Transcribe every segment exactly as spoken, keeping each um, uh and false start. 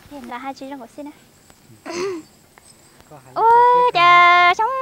Hiện là hai chị đang có xin á. Ôi cha sống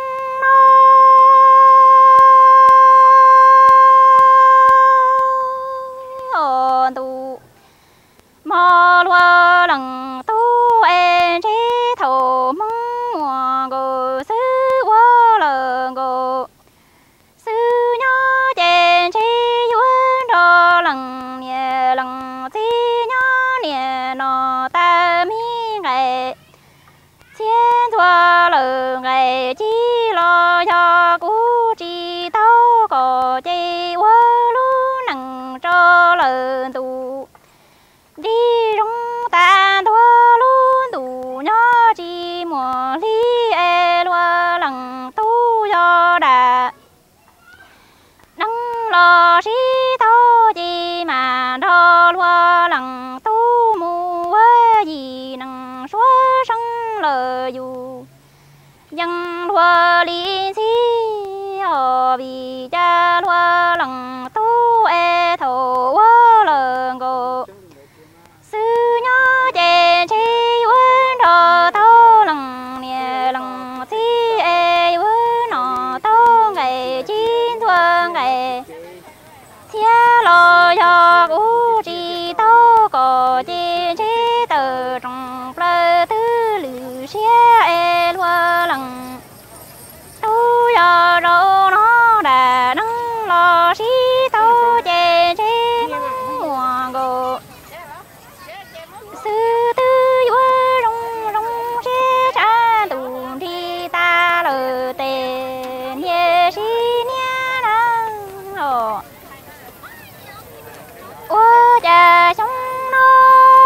nó tu mò lúa lằng tu em chế thổ mong mùa gồ sư quá lờ gồ sư nhớ chèn chế yuan đo lằng nhẹ lằng chi nhớ nhẹ nọ ta mi ngày thiên thua lờ ngày chi lo cho cú chi tao có chi quá lu nằng cho lờ tu đi rong ta thua lu tu nhớ chi mùa li e lúa lằng tu do đà đăng lo sĩ tao chi mà đo lúa lằng tu mù gì nằng xóa săng lờ dù dân lúa li si ở vì cha lúa lằng tu e thổ quá lờ ngô sư nhớ chèn chi quên đò tao lằng nè lằng si e quên nọ tao ngày chín thua ngày thiên lo cho cú chi tao có chèn chi tờ trong plơ tư lử xe e lúa lằng tu giờ đâu nó đã nắng lo xí tao chèn chi mùa gồ sư tư vui rong rong xe cha tù đi ta lờ tề nhẹ xí nhẹ nắng ồ ôi cha sống nó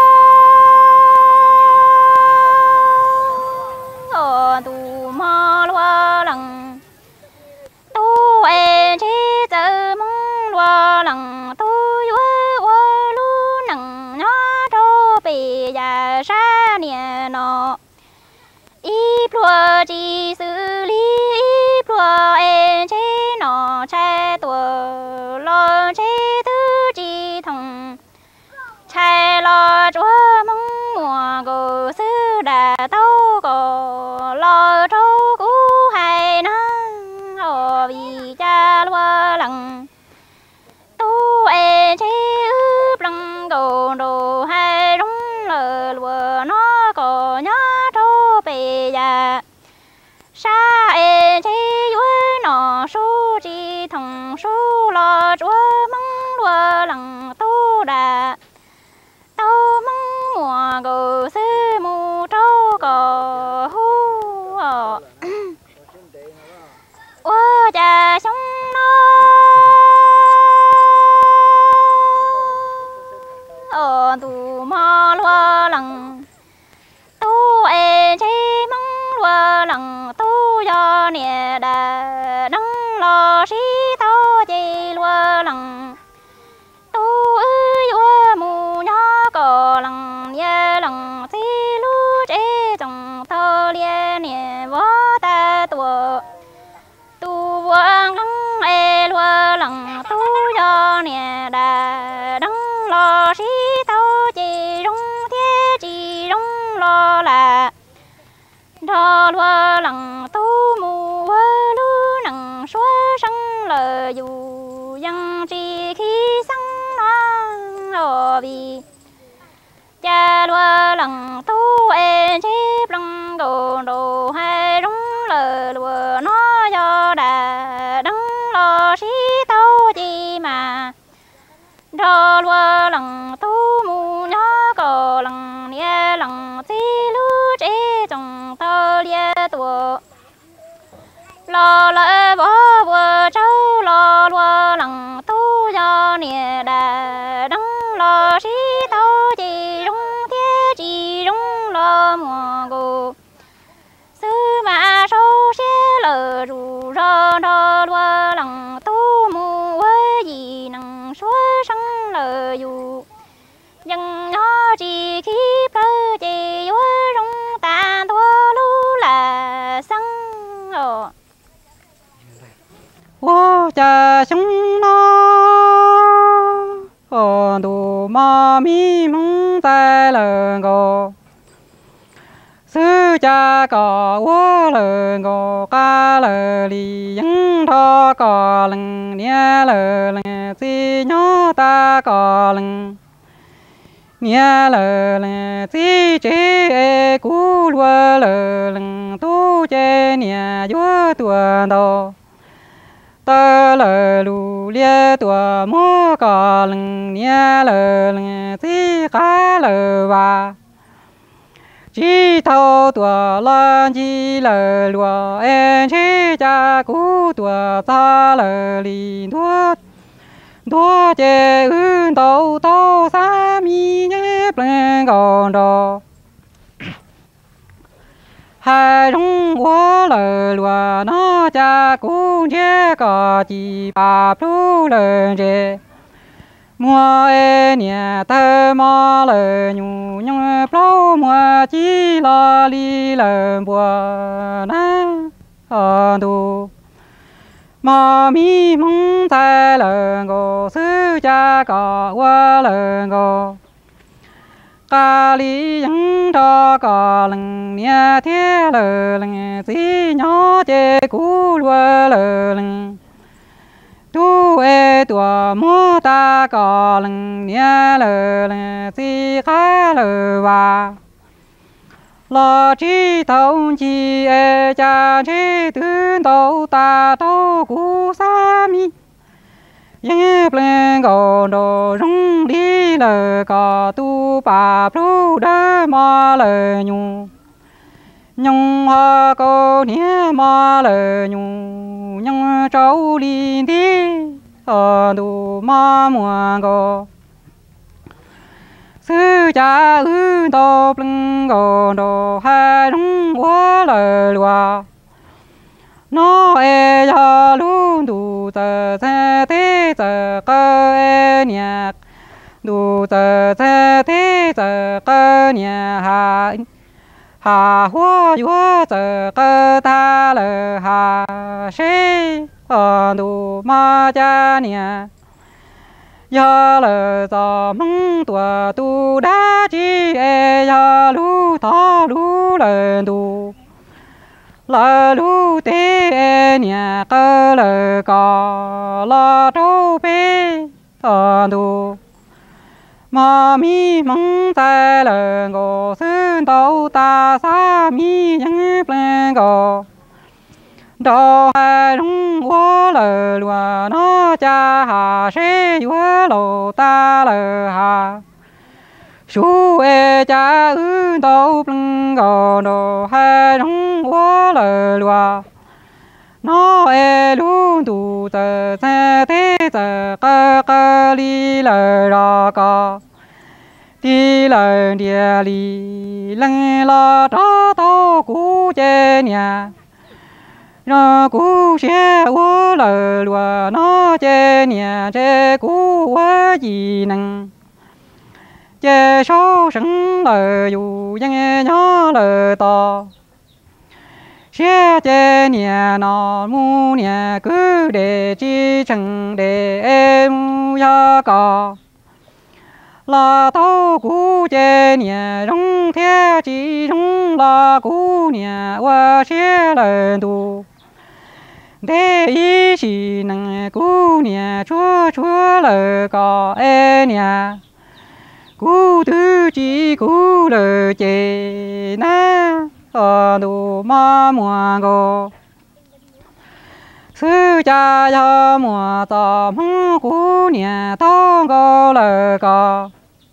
ồ tù mò lúa lằng tu em chế tự mong lúa lằng tu vui vui lu nằng nhớ trâu bì già sa nè nọ ít lúa chỉ xử lý ít lúa em chế nọ trái tuổi lo chế thứ chỉ thằng trái lo chúa mong mùa gồ sư đà tao có lo trâu cú hay nắng ở vì cha lúa lằng tu em chế ướp lằng gồ đồ hay rong lờ lúa nó có nhớ trâu bề già sa em chế vui nọ su chi thằng su lo chúa mong lúa lằng tu đà tao mong mùa gồ sư mù trâu cò hu ờ ôi cha sống nó ở tù mò lúa lằng tu em chế mong lúa lằng tu do nè đà đăng lo sĩ tao chi lúa lằng tu ơi ua mù nhớ cò lằng nhẹ lằng xí lu chế trồng thơ lia nè võ ta tua tu vua ngăng e lúa lằng tu do nè đà đăng lo sĩ tao chi rong thế chi rong lo là đo lúa lằng tu mù vơ lu nằng xóa săng lờ dù dân chi khí săng nó ở vì cha lúa lằng tu em chép lằng đồ đồ hay rong lờ lúa nó do đà đăng lo sĩ tao chi mà đo lúa lằng tu mù nhớ cò lằng nhẹ lằng xí lu chế trồng tơ lia tua lo lỡ bỏ vừa trâu lo lúa lằng tu do nè đà đăng lo sĩ tao chi rong thế chi rong lo mùa gồ sư mà sâu xe lờ rù rơ đo lúa lằng tu mù quê gì nằng xóa săng lờ dù dân nhớ chi khí plơ chi vui rong ta thua lu là săng ồ Wow, cha sống nó cha có wo lờ ngô ca lờ li yang tho có lưng nia lờ lưng si nhó ta có lưng nia lờ lưng si chế e cú lúa lờ lưng tu chế nia yo tua đô tơ lờ lù lia tua mô có lưng nia lờ lưng si cá lờ va chỉ thâu tua lan chỉ lờ lúa em chỉ cha cú tua ta lờ li đua đua chế ưn tàu tàu sa mi nhé bên gòn đò hai rong quá lờ lúa nó cha cú chế có chỉ bà plu lờ chế mua e nhà thơ mò lờ nhu nhung plau mua chỉ lo li lờ bùa na ở tu mà mi mong thay lờ ngô sư cha có qua lờ ngô ca li yang cho có lưng nia thế lờ lưng chỉ nhỏ chế cú lúa lờ lưng tu e tua mô ta có lưng nia lờ lưng chỉ khá lờ va lo chỉ thông chi e cha chỉ tư tàu ta tàu cú sa mi yang bên gò đồ rong đi lờ có tu bà plu đơ ma lờ nhu nhung hoa cô nia ma lờ nhu nhung trâu đi đi ở tu ma mua gò sư cha ư tô plưng gò đồ hai rong quá lờ lúa nó e ya lu du tơ thế thế tơ cơ e nhạc du tơ thế thế tơ cơ nhà hà hà hoa hoa tơ cơ ta lờ hà sĩ ở du ma cha nhà ya lờ gió mong tua tu đá chi e ya lu thọ lu lờ du la lu tê nhà cơ lờ cò la trâu bê ở tu mà mi mong tay lờ ngô sơn tàu ta sa mi yang pleng gò đồ hai rong quá lờ lúa nó cha hà sẽ quá lô ta lờ hà su e cha ư tàu pleng gò đồ hai rong quá lờ lúa nó e lu tu tơ thế thế tơ cơ cơ li lờ rò cò đi lờ địa li lăng lo cho tàu cú chế nhà nó cú chế quá lờ lúa nó chế nhà chế cú quá gì năng chế số sẵn lờ dù dân nhỏ lờ to chế chế nhà nó mu nhà cứ để chi chẳng để em ya cò là tàu cú chế nhà rong theo chỉ rong là cú nhà qua chế lờ tu để ý chỉ năng cú nhà chúa chúa lờ cò e nhà cú thứ chỉ cú lờ chế na ở đủ ma mùa gò sư cha ya mùa tò mong cú nhà tông gò lờ cò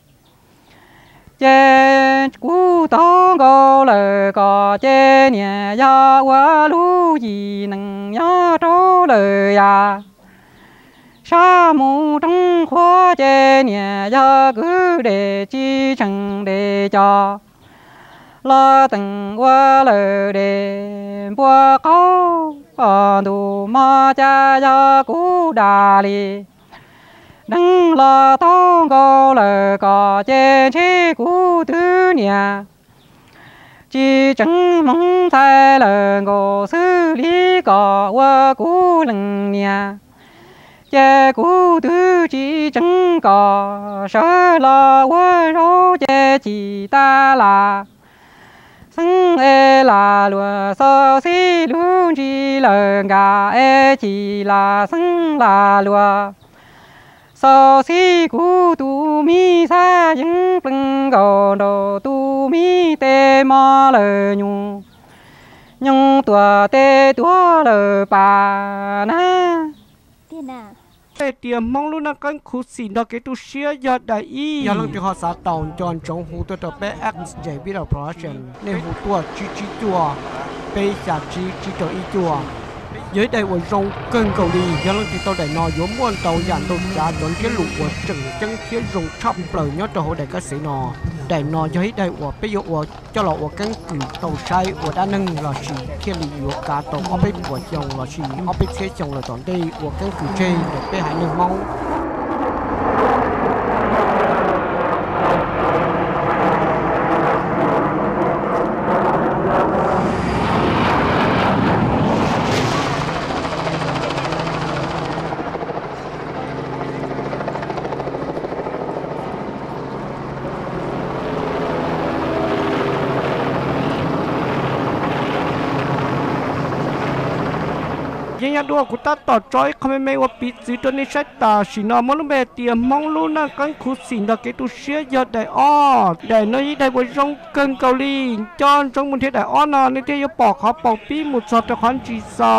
chế cú tông gò lờ cò chế nhà ya qua lu gì năng ya trâu lờ ya sa mù trong khoa chế nhà ya cứ để chi chẳng để cho la từng qua lờ để bùa câu ở đủ ma cha ya cú đà li đừng la tông gò lờ cò chế chế cú tứ nhà chỉ chẳng mong thay lờ ngô xử lý cò qua cú lưng nhà chế cú tứ chỉ chẳng có sợ la qua rau chế chỉ ta là sưng e là lúa so si luôn chỉ là gà e chỉ là sưng là lúa so si cú tu mi sa những plưng gò đồ tu mi tê mò lờ nhung nhung tua tê tua lờ bà na tiền à แต่เตรียมมองลูกนักกันขุดสินดอกเกตุเชียยอดได้อีอย่าลงที่หอสาตอนจอนจงหูตัวตัวเป๊ะแอคใหญ่วิลาโปรดักชั่นในหูตัวจีจีจัวเป๊ะจากจีจีตัวอีจัวdưới đây của rong cơn cầu đi do lần thì tôi đại nọ giống muôn tàu dàn tôi trả chọn cái lục của chừng chân phía rong chắp lời nhớ cho hội đại các sĩ nọ đại nọ dưới đây của bây giờ của cho lọ của căn cứ tàu sai của đa năng là gì khi lý của cả tàu ở bên của chồng là gì ở bên phía chồng là toàn đây của căn cứ chơi để bên hải nương mongยังยังดูกูตัดต่อจอยเขาไม่ไม่ว่าปิดซื้อตัวนี้ใช้ตาสินอมลุเบเตียมองลูนั่งกันขุดสินดอกเกตุเชียยอดได้อ้อได้น้อยได้บนร่องเกินเกาหลีจอนจงมุนเทได้อ้อนในเที่ยวปอกเขาปอกปีหมุดสอดตะคอนจีเศร้า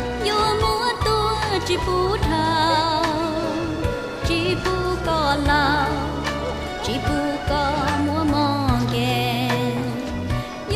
chỉ phú thao chỉ phú còn là